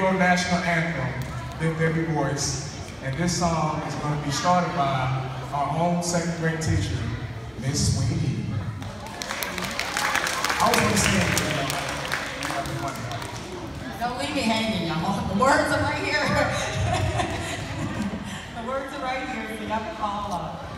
Negro National Anthem, Lift Every Voice. And this song is going to be started by our own second grade teacher, Miss Sweeney. I was going to sing it. Don't leave me hanging, y'all. The words are right here. The words are right here, so you have to call up.